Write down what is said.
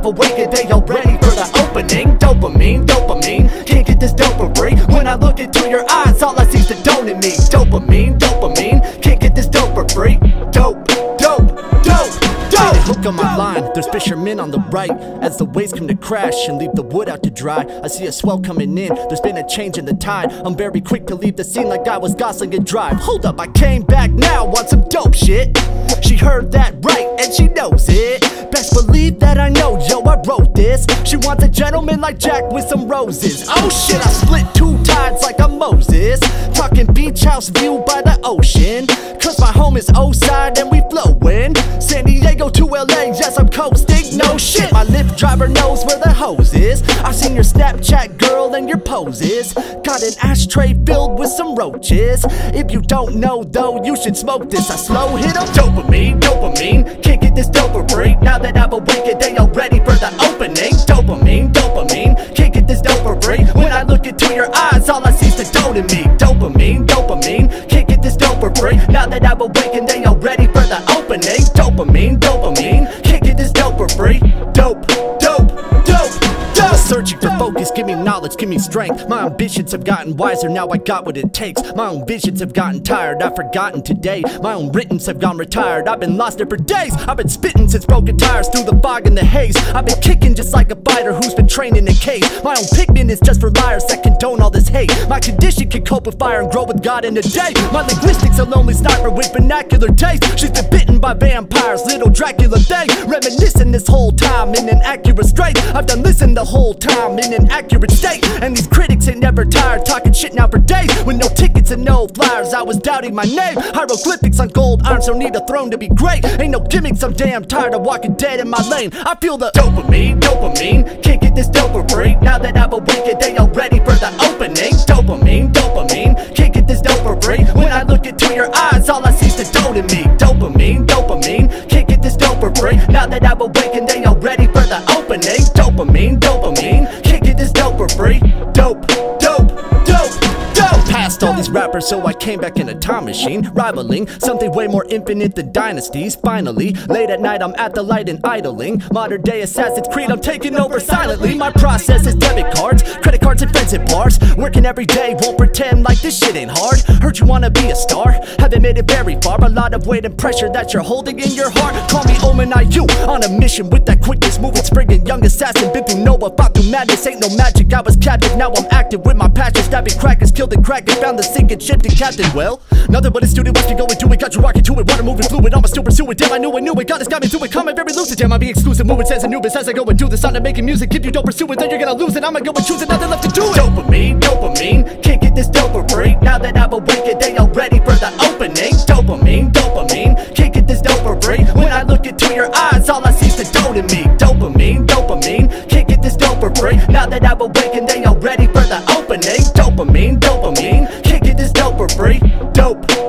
awakened, they all ready for the opening. Dopamine, dopamine, can't get this dope for free. When I look into your eyes, all I see is the don't in me. Dopamine, dopamine, can't get this dope for free. Dope, dope, dope, dope. Hook on my line, there's fishermen on the right. As the waves come to crash and leave the wood out to dry, I see a swell coming in, there's been a change in the tide. I'm very quick to leave the scene like I was Gosling and Drive. Hold up, I came back now, want some dope shit. She heard that right, and she knows it. Best believe that I know, yo, I wrote this. She wants a gentleman like Jack with some roses. Oh shit, I split two tides like I'm Moses. Talking beach house view by the ocean, cause my home is O-side and we flowin'. San Diego to LA, yes I'm coasting. No shit, my Lyft driver knows where the hose is. I've seen your Snapchat girl and your poses. Got an ashtray filled with some roaches. If you don't know though, you should smoke this. I slow hit 'em. Dopamine, dopamine, can't get this dope for free. Now that I've awakened, they all ready for the opening. Dopamine, dopamine, can't get this dope for free. When I look into your eyes, all I see is the dope in me. Dopamine, dopamine, can't get this dope for free. Now that I've awakened, they all ready for the opening. Dopamine, dopamine, can't get this dope for free. Dope, dope, dope, dope. Searching for focus, give me knowledge, give me strength. My ambitions have gotten wiser, now I got what it takes. My own visions have gotten tired, I've forgotten today. My own writtens have gone retired, I've been lost there for days. I've been spitting since broken tires through the fog and the haze. I've been kicking just like a fighter who's been trained in a cave. My own pigment is just for liars that condone all this hate. My condition can cope with fire and grow with God in a day. My linguistics a lonely sniper with vernacular taste. She's been bitten by vampires, little Dracula thing. Reminiscing this whole time in an accurate strait. I've done listen the whole time in an accurate state. And these critics ain't never tired, talking shit now for days. With no tickets and no flyers, I was doubting my name. Hieroglyphics on gold arms, don't need a throne to be great. Ain't no gimmicks, I'm damn tired of walking dead in my lane. I feel the dopamine, dopamine, can't get this dope for free. Now that I've awakened, they all ready for the opening. Dopamine, dopamine, can't get this dope for free. When I look into your eyes, all I see is the dope in me. Dopamine, dopamine, can't get this dope for free. Now that I've awakened, they all ready for the opening. Dopamine, dopamine, can't get this dope for free. Dope, dope, dope, dope. past all these rappers, so I came back in a time machine, rivaling something way more infinite than dynasties. Finally, late at night I'm at the light and idling. Modern day Assassin's Creed, I'm taking over silently. My process is debit cards, credit cards and friends at bars. Working every day, won't pretend like this shit ain't hard. Heard you wanna be a star, haven't made it very far. A lot of weight and pressure that you're holding in your heart. Call me Omen IU, on a mission with that quickness, moving, springing, young assassin. Been through Noah, fought through madness, ain't no magic. I was captive, now I'm active with my passion. Stabbing crackers, killed the kraken, found the sinking ship, the captain. Well, nothing but a student, what you go and do it. Got you rocking to it, water moving fluid, I'ma still pursue it. Damn, I knew it, God has got me through it. Comment very lucid, damn, I be exclusive. Moving says Anubis as I go and do this. I'm not making music, if you don't pursue it, then you're gonna lose it. I'ma go and choose it, nothing left to do it. Dopamine, dopamine, can't get this dope for free. Now that I've awakened, they all ready for the opening. Dopamine, dopamine, can't get this dope for free. When I look into your eyes, all I see is the dope in me. Dopamine, dopamine, can't get this dope for free. Now that I've awakened, they all ready for the opening. Dopamine, dopamine, can't get this dope for free. Dope.